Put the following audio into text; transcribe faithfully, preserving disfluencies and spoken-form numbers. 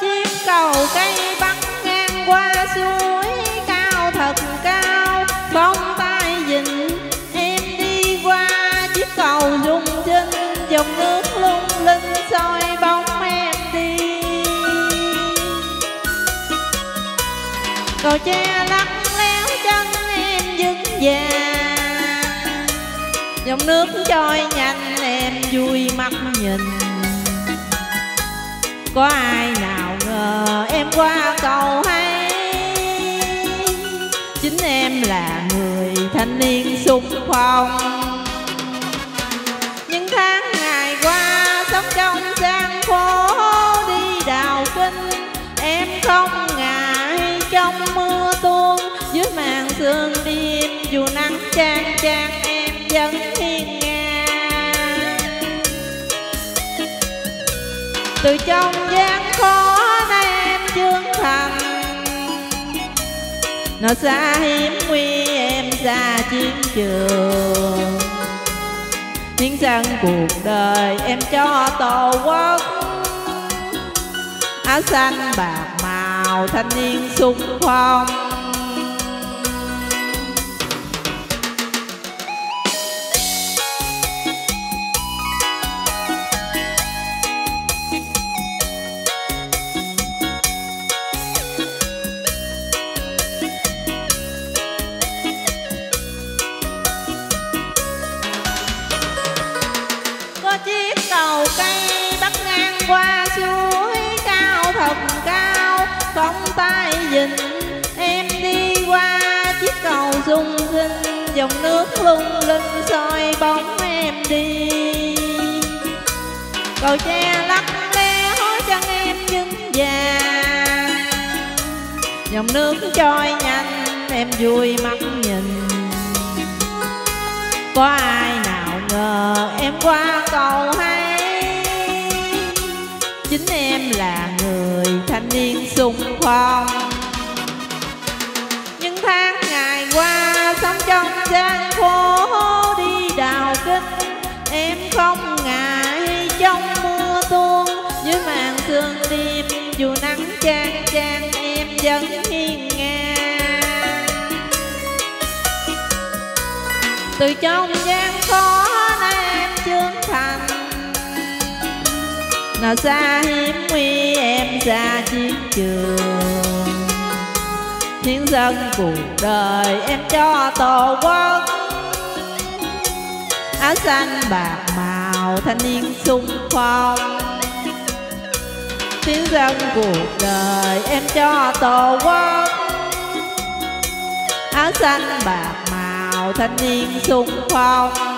chiếc cầu cây bắn ngang qua suối cao thật cao, không tay vịn em đi qua chiếc cầu rung rinh, dòng nước lung linh soi bóng em đi. Cầu tre lắc léo chân em vững vàng, dòng nước trôi nhanh em vui mắt nhìn. Có ai nào ngờ em qua cầu hay, chính em là người thanh niên xung phong. Những tháng ngày qua sống trong gian khổ đi đào kinh, em không ngại trong mưa tuôn dưới màn sương đêm, dù nắng chang chang em vẫn hiên ngang. Từ trong gian khó nay em trưởng thành, nó xa hiểm nguy em ra chiến trường, hiến dâng cuộc đời em cho tổ quốc. Áo xanh bạc màu thanh niên xung phong. Chiếc cầu cây bắc ngang qua suối cao thật cao, không tay vịn em đi qua chiếc cầu rung rinh, dòng nước lung linh soi bóng em đi. Cầu tre lắc léo chân em vững vàng, dòng nước trôi nhanh em vui mắt nhìn. Có ai nào ngờ em qua cầu hay, chính em là người thanh niên xung phong. Những tháng ngày qua sống trong gian khổ đi đào kinh, em không ngại trong mưa tuôn dưới màn sương đêm, dù nắng chang chang em vẫn hiên ngang. Từ trong gian khó nay em trưởng thành, nào xa hiểm nguy em ra chiến trường, hiến dâng cuộc đời em cho tổ quốc. Áo xanh bạc màu thanh niên xung phong, hiến dâng cuộc đời em cho tổ quốc. Áo xanh bạc màu thanh niên xung phong.